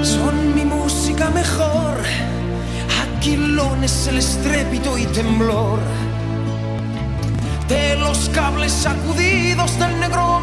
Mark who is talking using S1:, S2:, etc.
S1: Son mi música mejor, aquilones, el estrépito y temblor de los cables sacudidos del negro